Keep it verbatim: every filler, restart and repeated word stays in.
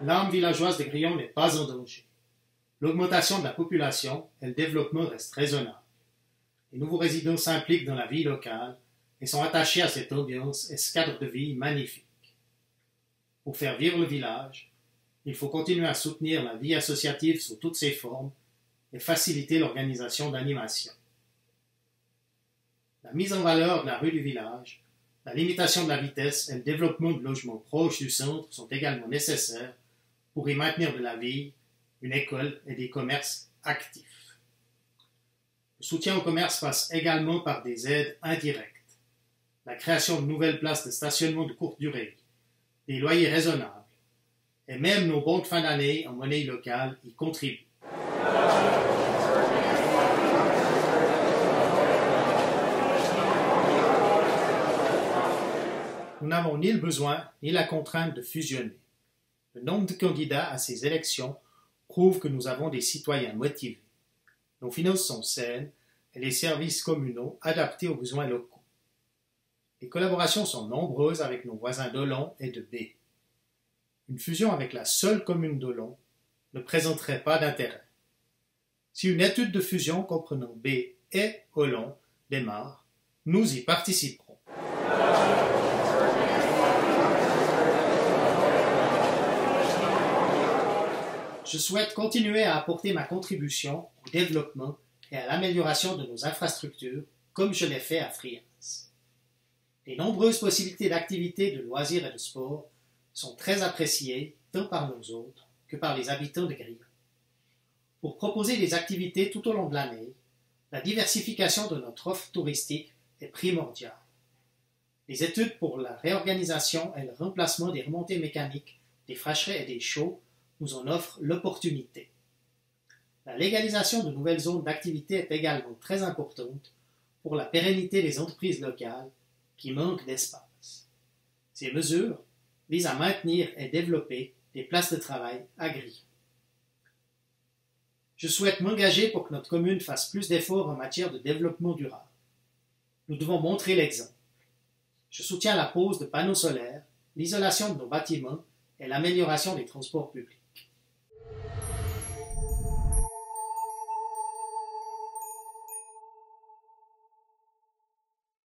L'âme villageoise de Grillon n'est pas en danger. L'augmentation de la population et le développement restent raisonnables. Les nouveaux résidents s'impliquent dans la vie locale et sont attachés à cette ambiance et ce cadre de vie magnifique. Pour faire vivre le village, il faut continuer à soutenir la vie associative sous toutes ses formes et faciliter l'organisation d'animations. La mise en valeur de la rue du village, la limitation de la vitesse et le développement de logements proches du centre sont également nécessaires pour y maintenir de la vie, une école et des commerces actifs. Le soutien au commerce passe également par des aides indirectes, la création de nouvelles places de stationnement de courte durée, des loyers raisonnables, et même nos bons de fin d'année en monnaie locale y contribuent. Nous n'avons ni le besoin ni la contrainte de fusionner. Le nombre de candidats à ces élections prouve que nous avons des citoyens motivés. Nos finances sont saines et les services communaux adaptés aux besoins locaux. Les collaborations sont nombreuses avec nos voisins d'Olon et de B. Une fusion avec la seule commune d'Olon ne présenterait pas d'intérêt. Si une étude de fusion comprenant B et Olon démarre, nous y participerons. Je souhaite continuer à apporter ma contribution au développement et à l'amélioration de nos infrastructures, comme je l'ai fait à Frias. Les nombreuses possibilités d'activités, de loisirs et de sport sont très appréciées tant par nous autres que par les habitants de Grillon. Pour proposer des activités tout au long de l'année, la diversification de notre offre touristique est primordiale. Les études pour la réorganisation et le remplacement des remontées mécaniques, des fraîcherets et des chaux nous en offrent l'opportunité. La légalisation de nouvelles zones d'activité est également très importante pour la pérennité des entreprises locales qui manquent d'espace. Ces mesures visent à maintenir et développer des places de travail à Grillon. Je souhaite m'engager pour que notre commune fasse plus d'efforts en matière de développement durable. Nous devons montrer l'exemple. Je soutiens la pose de panneaux solaires, l'isolation de nos bâtiments et l'amélioration des transports publics.